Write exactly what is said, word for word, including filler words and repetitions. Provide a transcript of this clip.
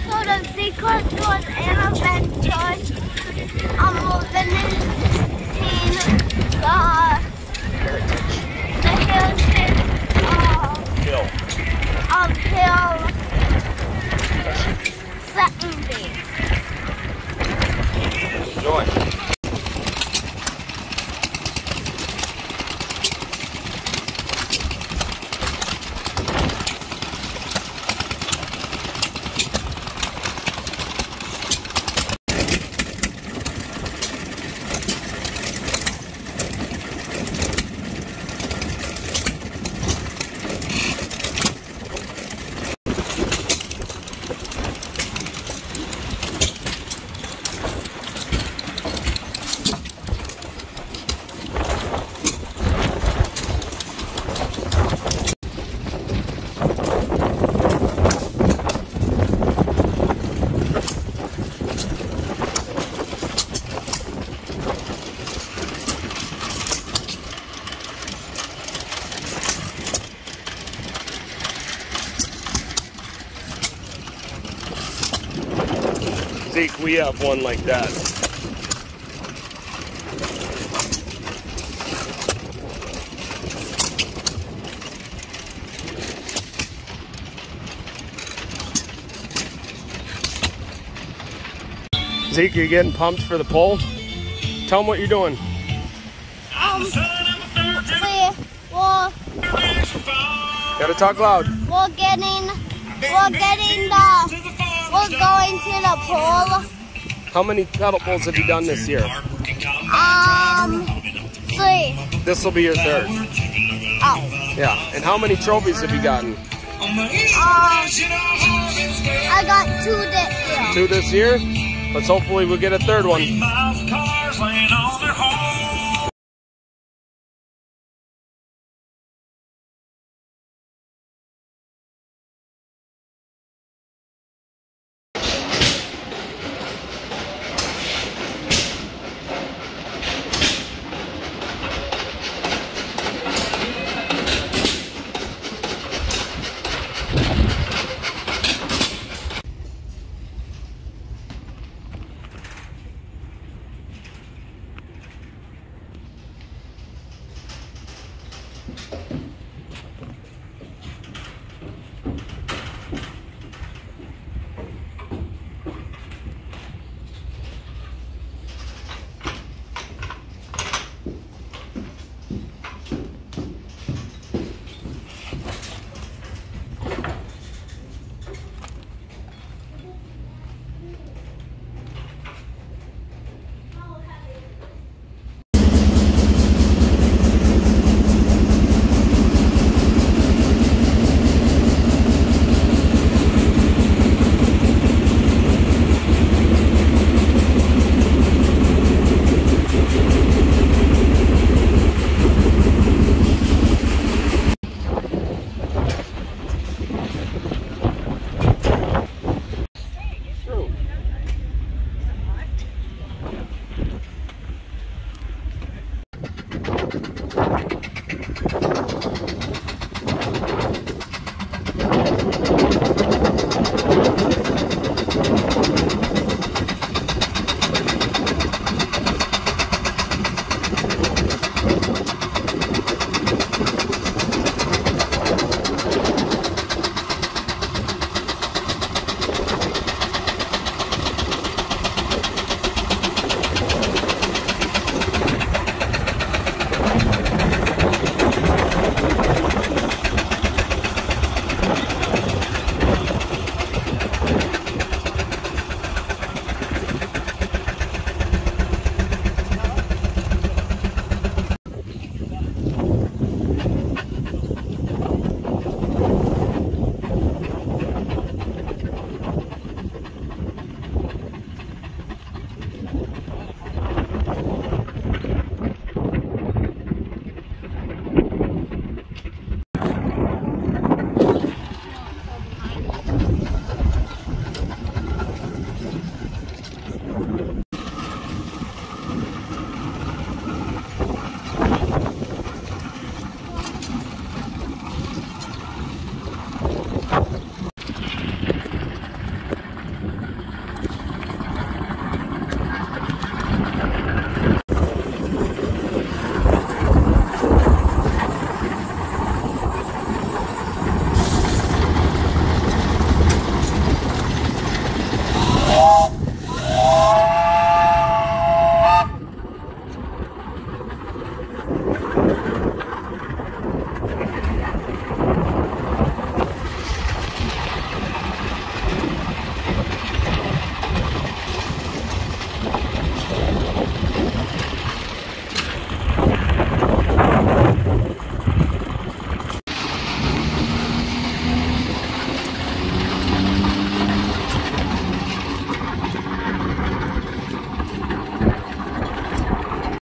also the Zeke Outdoors and Adventures. I'm moving in the, the hills of Hill. of hill secondary. Enjoy. Zeke, we have one like that. Zeke, you getting pumped for the pole? Tell them what you're doing. Um, we, we're, Gotta talk loud. we're getting, we're getting the, we're going to the pool. How many paddle poles have you done this year? Um, three. This will be your third. Oh. Yeah. And how many trophies have you gotten? Um, I got two this year. Two this year? Let's hopefully we'll get a third one.